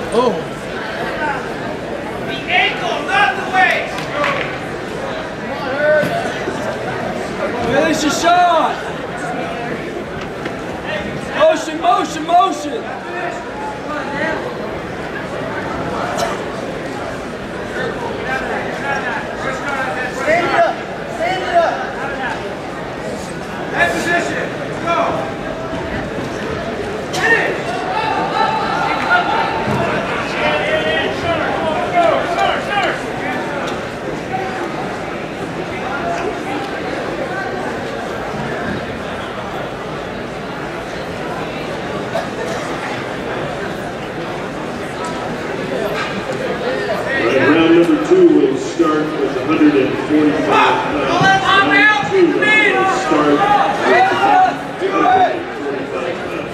Oh. The ankle, not the waist. Finish your shot. Motion, motion, motion. Stand it up. Stand it up. That position. Go. Finish. Round number 2 will start with 145 pounds. Round 2 will start with 145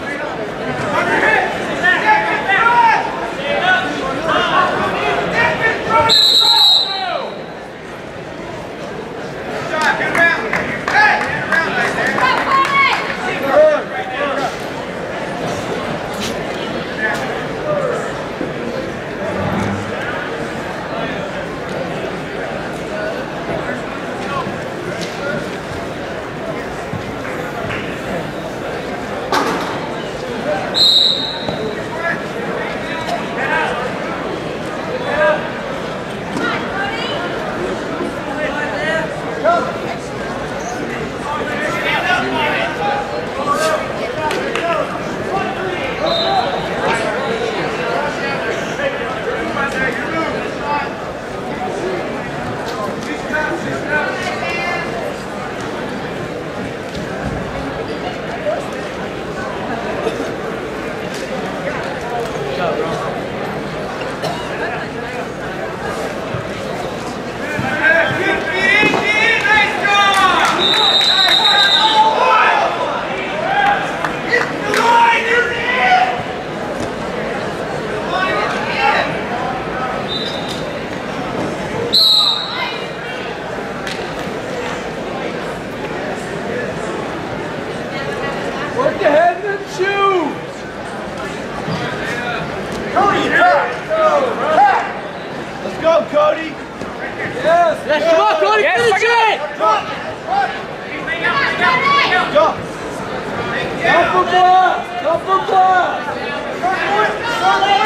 Work your head and then shoot. Cody, back. Let's go, Cody. Yes. Yes, come on, Cody, finish it. Go. Come for blast. Come for blast.